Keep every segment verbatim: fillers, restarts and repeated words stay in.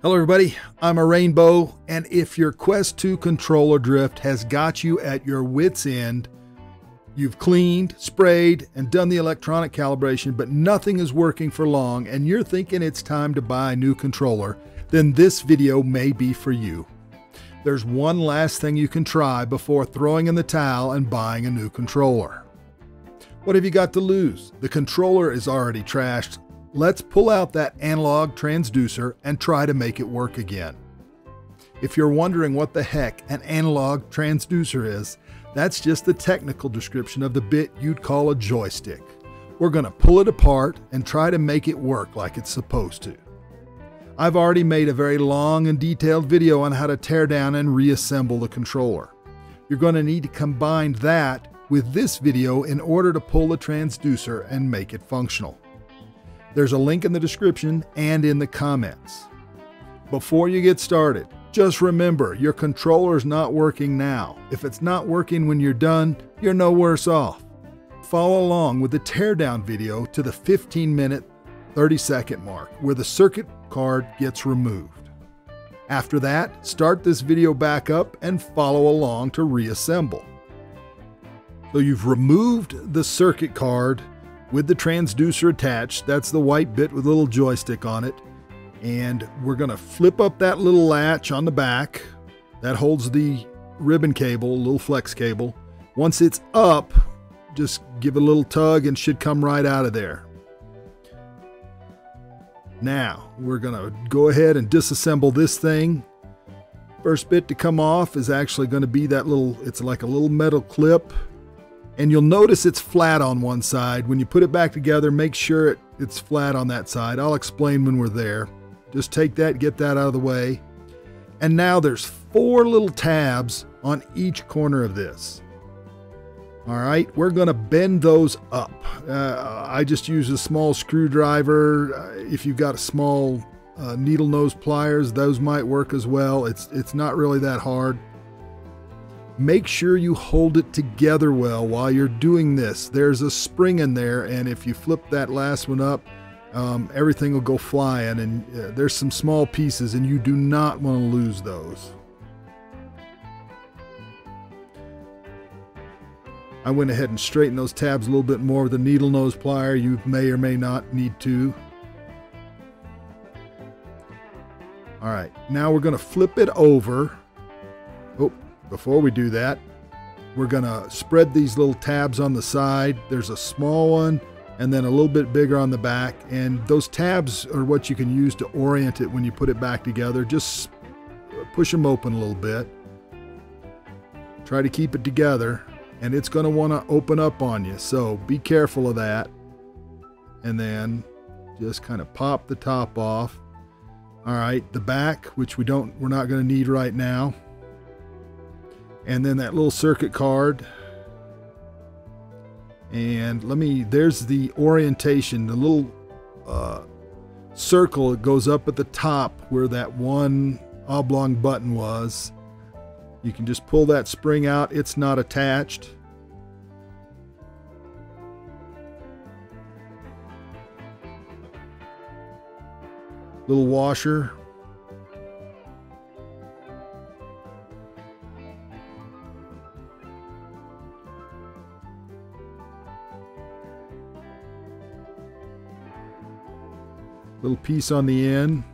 Hello everybody, I'm a Rainbow, and if your Quest two controller drift has got you at your wit's end, you've cleaned, sprayed, and done the electronic calibration, but nothing is working for long, and you're thinking it's time to buy a new controller, then this video may be for you. There's one last thing you can try before throwing in the towel and buying a new controller. What have you got to lose? The controller is already trashed. Let's pull out that analog transducer and try to make it work again. If you're wondering what the heck an analog transducer is, that's just the technical description of the bit you'd call a joystick. We're going to pull it apart and try to make it work like it's supposed to. I've already made a very long and detailed video on how to tear down and reassemble the controller. You're going to need to combine that with this video in order to pull the transducer and make it functional. There's a link in the description and in the comments. Before you get started, just remember your controller is not working now. If it's not working when you're done, you're no worse off. Follow along with the teardown video to the fifteen minute, thirty second mark where the circuit card gets removed. After that, start this video back up and follow along to reassemble. So you've removed the circuit card with the transducer attached. That's the white bit with a little joystick on it. And we're going to flip up that little latch on the back that holds the ribbon cable, little flex cable. Once it's up, just give it a little tug and it should come right out of there. Now we're going to go ahead and disassemble this thing. First bit to come off is actually going to be that little, it's like a little metal clip. And you'll notice it's flat on one side. When you put it back together, make sure it, it's flat on that side. I'll explain when we're there. Just take that, get that out of the way. And now there's four little tabs on each corner of this. All right, we're gonna bend those up. Uh, I just use a small screwdriver. Uh, if you've got a small uh, needle nose pliers, those might work as well. It's, it's not really that hard. Make sure you hold it together well while you're doing this. There's a spring in there, and if you flip that last one up, um, everything will go flying, and uh, there's some small pieces, and you do not want to lose those. I went ahead and straightened those tabs a little bit more with a needle nose plier. You may or may not need to. All right, now we're going to flip it over. Oh. Before we do that, we're going to spread these little tabs on the side. There's a small one and then a little bit bigger on the back. And those tabs are what you can use to orient it when you put it back together. Just push them open a little bit. Try to keep it together, and it's going to want to open up on you. So be careful of that. And then just kind of pop the top off. All right, the back, which we don't, we're not going to need right now. And then that little circuit card. And let me, there's the orientation, the little uh, circle that goes up at the top where that one oblong button was. You can just pull that spring out. It's not attached. Little washer. Little piece on the end.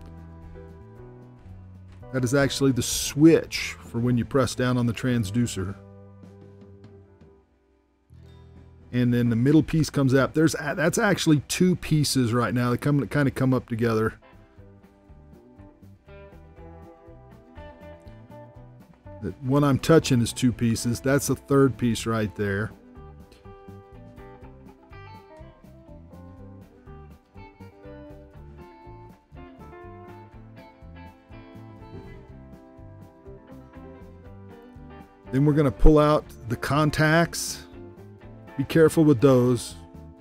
That is actually the switch for when you press down on the transducer. And then the middle piece comes out. There's that's actually two pieces right now. They come kind of come up together. The one I'm touching is two pieces. That's the third piece right there. Then we're going to pull out the contacts. Be careful with those.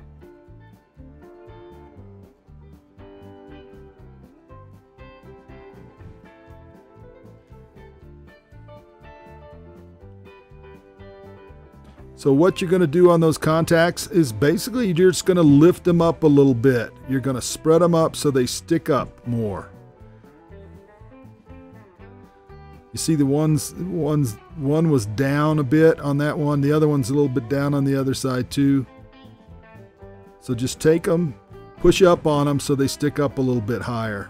So what you're going to do on those contacts is basically you're just going to lift them up a little bit. You're going to spread them up so they stick up more. You see the ones, ones, one was down a bit on that one. The other one's a little bit down on the other side too. So just take them, push up on them so they stick up a little bit higher.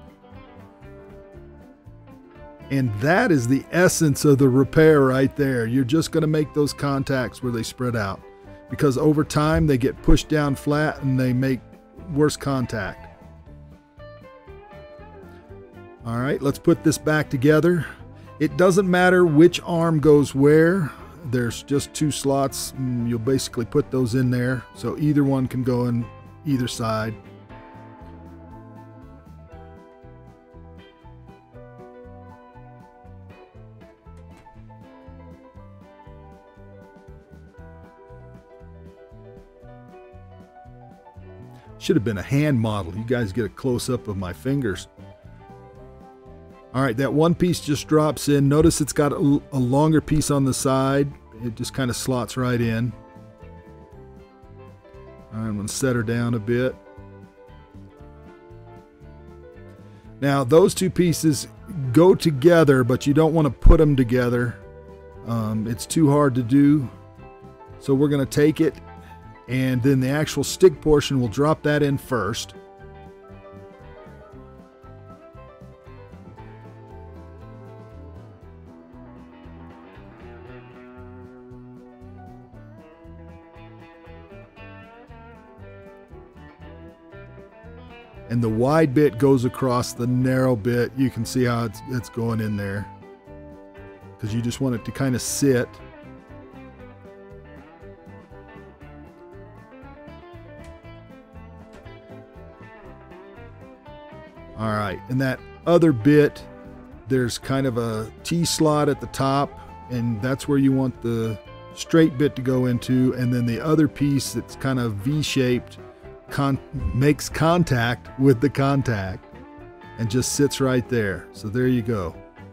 And that is the essence of the repair right there. You're just going to make those contacts where they spread out, because over time they get pushed down flat and they make worse contact. All right, let's put this back together. It doesn't matter which arm goes where. There's just two slots. You'll basically put those in there, so either one can go in either side. Should have been a hand model. You guys get a close-up of my fingers. All right, that one piece just drops in. Notice it's got a, a longer piece on the side. It just kind of slots right in. All right, I'm going to set her down a bit. Now, those two pieces go together, but you don't want to put them together. Um, it's too hard to do. So we're going to take it, and then the actual stick portion, we'll drop that in first. And the wide bit goes across the narrow bit. You can see how it's, it's going in there, because you just want it to kind of sit. All right, and that other bit, there's kind of a T-slot at the top, and that's where you want the straight bit to go into, and then the other piece that's kind of V-shaped Con makes contact with the contact and just sits right there. So there you go.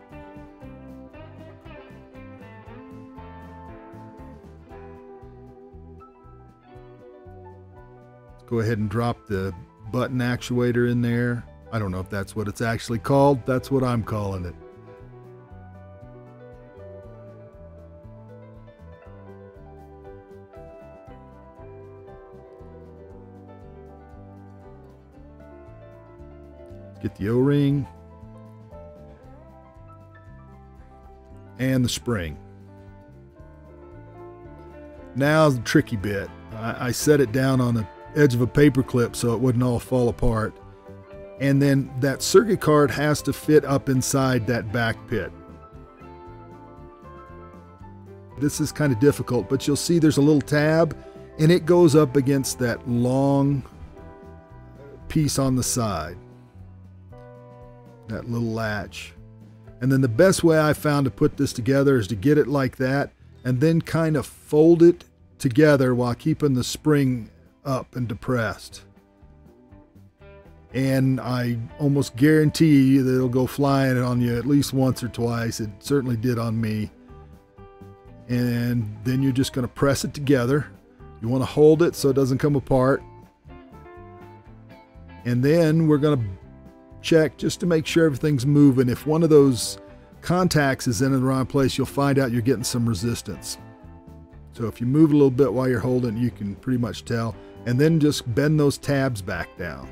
Let's go ahead and drop the button actuator in there. I don't know if that's what it's actually called. That's what I'm calling it. Get the O-ring and the spring. Now the tricky bit. I, I set it down on the edge of a paper clip so it wouldn't all fall apart. And then that circuit card has to fit up inside that back pit. This is kind of difficult, but you'll see there's a little tab, and it goes up against that long piece on the side. That little latch. And then the best way I found to put this together is to get it like that and then kind of fold it together while keeping the spring up and depressed. And I almost guarantee that it'll go flying on you at least once or twice. It certainly did on me. And then you're just going to press it together. You want to hold it so it doesn't come apart. And then we're going to check just to make sure everything's moving. If one of those contacts is in the wrong place, you'll find out you're getting some resistance. So if you move a little bit while you're holding, you can pretty much tell. And then just bend those tabs back down.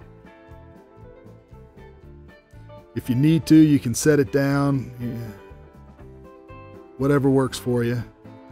If you need to, you can set it down. Whatever works for you.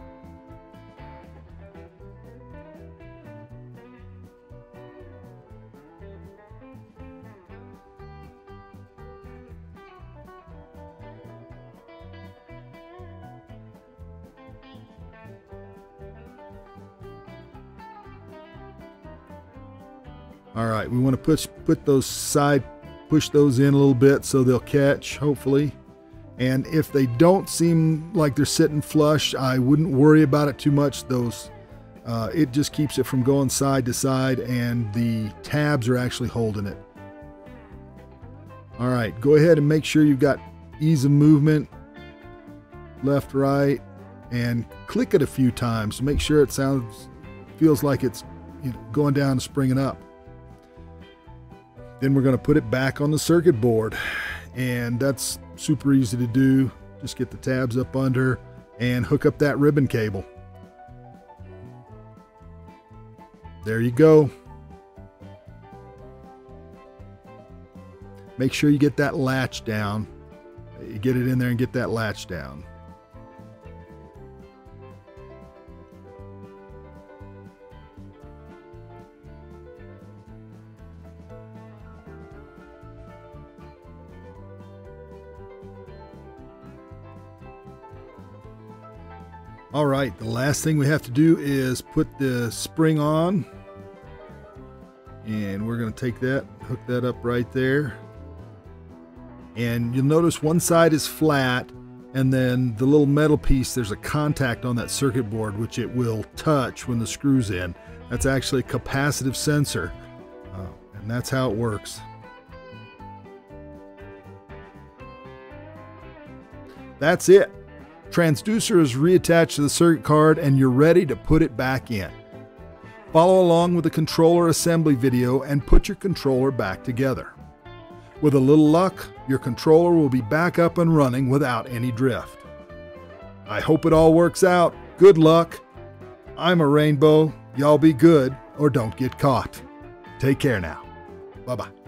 All right, we want to push, put those side, push those in a little bit so they'll catch, hopefully. And if they don't seem like they're sitting flush, I wouldn't worry about it too much. Those, uh, it just keeps it from going side to side, and the tabs are actually holding it. All right, go ahead and make sure you've got ease of movement, left, right, and click it a few times to make sure it sounds, feels like it's, you know, going down and springing up. Then we're going to put it back on the circuit board. and that's super easy to do. Just get the tabs up under and hook up that ribbon cable. There you go. Make sure you get that latch down. You get it in there and get that latch down. All right, the last thing we have to do is put the spring on, and we're going to take that, hook that up right there, and you'll notice one side is flat, and then the little metal piece, there's a contact on that circuit board which it will touch when the screw's in. That's actually a capacitive sensor, uh, and that's how it works. That's it. Transducer is reattached to the circuit card and you're ready to put it back in. Follow along with the controller assembly video and put your controller back together. With a little luck, your controller will be back up and running without any drift. I hope it all works out. Good luck. I'm a Rainbow. Y'all be good or don't get caught. Take care now. Bye-bye.